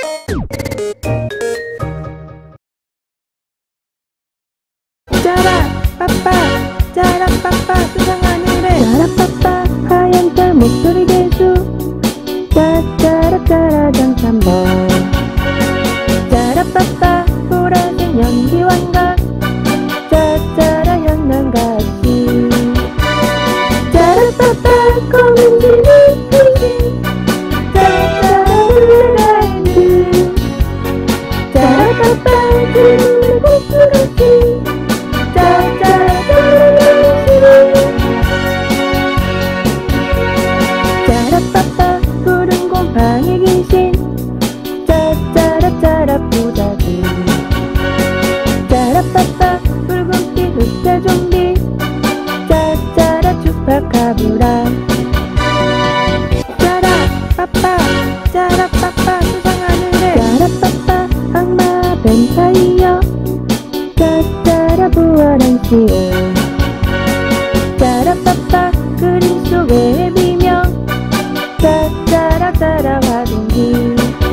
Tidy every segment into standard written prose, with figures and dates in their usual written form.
짜라빠빠 짜라빠빠 수상 하늘에 짜라빠빠 하얀 달 목소리 개수 짜짜라짜라 장참벌 짜라빠빠 보라색 연기 왕각 짜짜라 연남같이 짜라빠빠 검은 지는 귀신 짜짜라 블랙아이드 짜라빠빠 지는 고추같이 짜라빠빠 푸른 곰팡이 귀신 짜짜라짜라 부자기 짜라빠빠 붉은빛 흑자 좀비 짜짜라 추파카브라 짜라빠빠 짜라빠빠 수상 하늘에 짜라빠빠 악마 뱀파이어 짜짜라 부활한 시온 짜라빠빠 그림 속의 비명 짜짜라짜라 화동기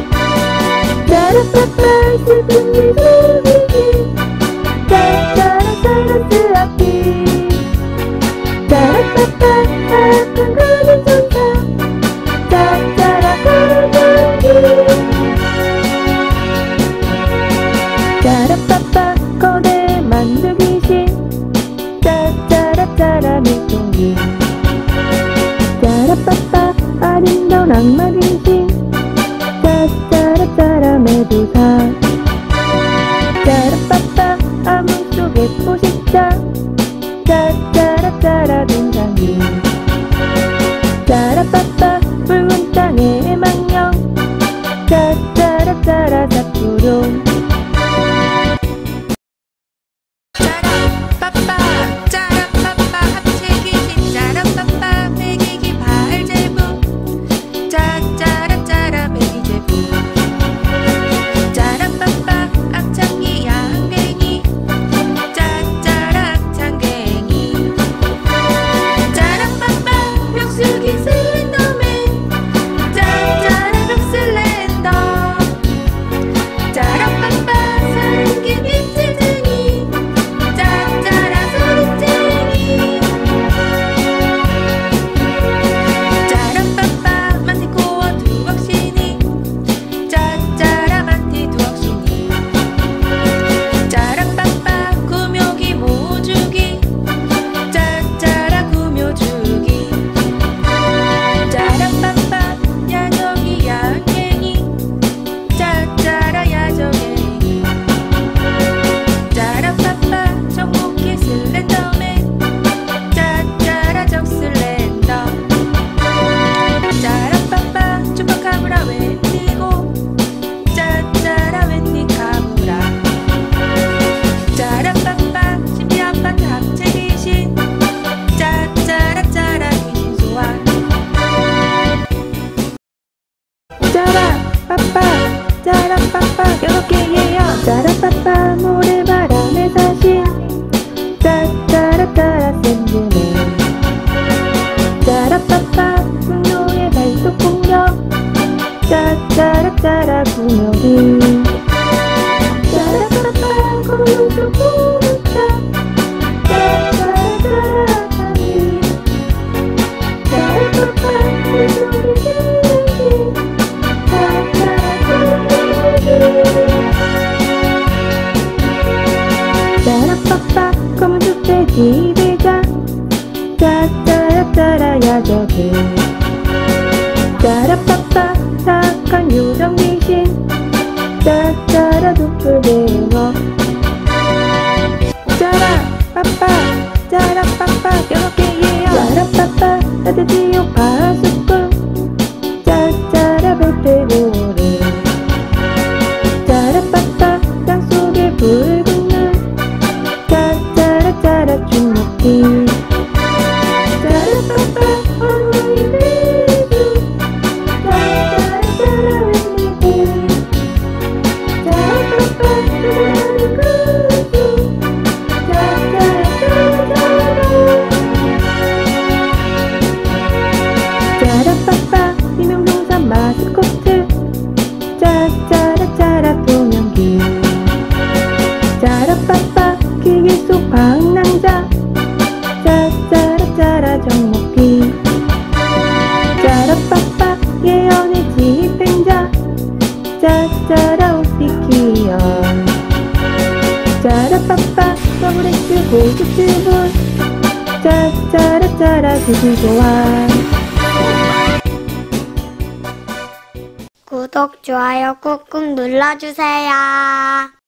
짜라빠빠 슬픈 미소기기 짜짜라 사이러스 앞이 짜라빠빠 아픈 그림 천사 짜짜라 거울방기 짜라빠빠 거대 만두 귀신 짜짜라짜라 밀동기 짜라빠빠 아름다운 악마 귀신 짜짜라짜라 메두사 짜라빠빠 암흑 속의 포식자 짜짜라짜라 동상이 짜라빠빠 붉은 땅의 망령 짜짜라짜라 사쿠룡 짜라빠빠 짜라빠빠 합체 귀신 짜라빠빠 배기기 발제부 짜짜라짜라 배기제부 짜라빠빠 악창기 양갱이 짜짜라 악창갱이 짜라빠빠 벽수기 슬렌더맨 짜짜라 벽슬렌더 짜라빠빠 사랑기 빛을쟁이 짜짜라 소리쟁이 짜라빠빠 만티코어 두각신이 짜짜라 만티 두각신이 짜라빠빠 구묘기 모주기 짜짜라 구묘주기 짜라빠빠 야정이 양갱이 짜짜라 야정갱이 짜라빠빠 정목기 슬렌더맨 짜짜라 정슬렌더 짜라빠빠 추파카브라 웬디고 짜짜라 웬디카브라 짜라빠빠 신비아파트 합체 귀신 짜짜라짜라 귀신 소환 짜라빠빠 짜라빠빠 여섯 개예요 짜라빠빠 모래바람의 사신 짜짜라짜라 샌드맨 짜라빠빠 분노의 발톱 공격 짜짜라짜라 구명기 짜라빠빠 검은 속 보물차 짜짜라짜라 아타미 짜라빠빠 물소리 들리기 짜라빠빠 검은 숲의 지배자 짜짜라짜라 야적이 짜라빠빠 사악한 요정 귀신 짜짜라 도플갱어 짜라빠빠 짜라빠빠 여섯 개예요 짜라빠빠 따뜻지옥 파수꾼 짜짜라 별태고리 짜라빠빠 땅속에 붉은 눈 짜짜라짜라 주먹기 짜라빠빠 엉덩이 매주 짜짜라짜라 웬디고 짜라빠빠 사랑하는 구두 짜짜라짜라 짜라빠빠 이명동산 마스코트 짜짜 짜라 정먹기. 짜라빠빠 예언의 집행자 짜짜라 웃기키요. 짜라빠빠 더블엑스 고수튜브 짜짜라 짜라 구구좋아. 구독, 좋아요 꾹꾹 눌러주세요.